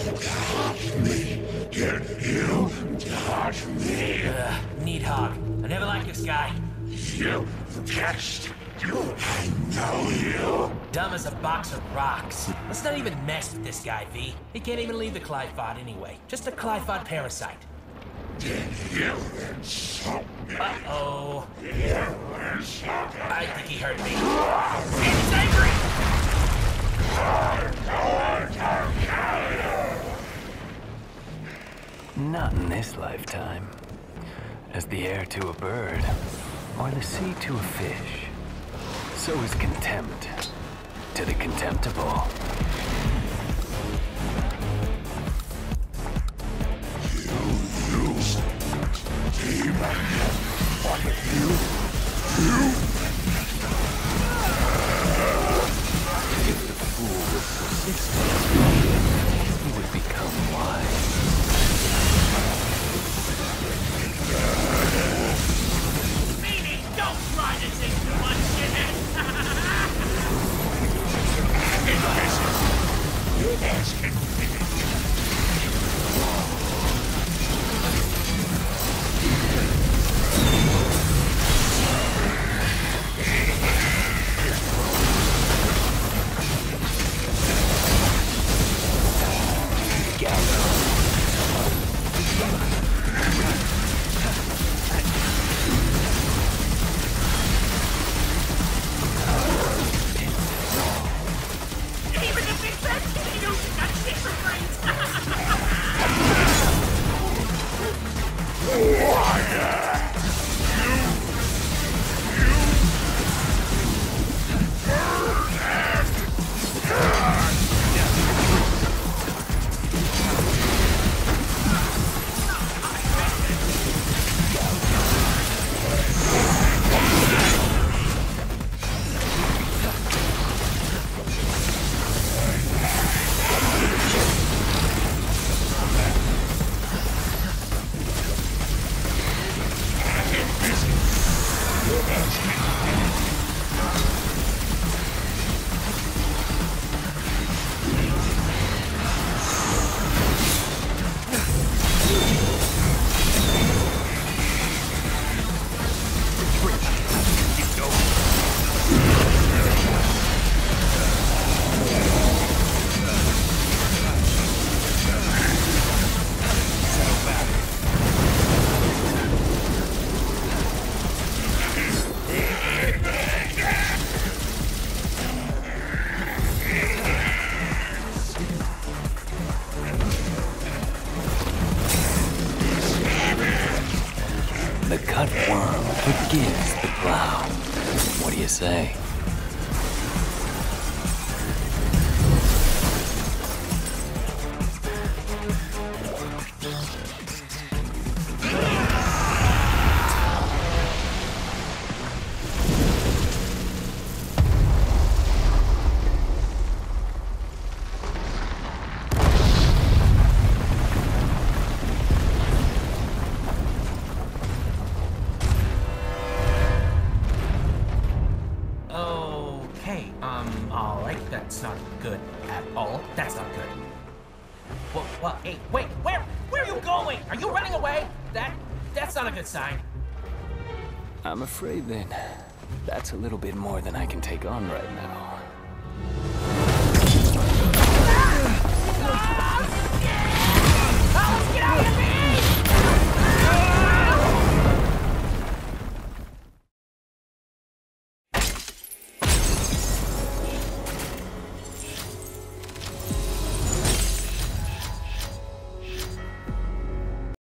Touch me. Can you touch me? Needhog. I never liked this guy. You pest. I know you. Dumb as a box of rocks. Let's not even mess with this guy, V. He can't even leave the Qliphoth anyway. Just a Qliphoth parasite. Did you insult me? Uh-oh. You insult me. I think he hurt me. And he's angry! I'm going to kill you. Not in this lifetime. As the air to a bird, or the sea to a fish, so is contempt to the contemptible. You demon. What have you? If the fool was persistent, he would become wise. Meanie, don't try to take too much shit. The cut worm forgives the plow. What do you say? Alright, that's not good at all. That's not good. What? Hey, wait, where are you going? Are you running away? That's not a good sign. I'm afraid then, that's a little bit more than I can take on right now.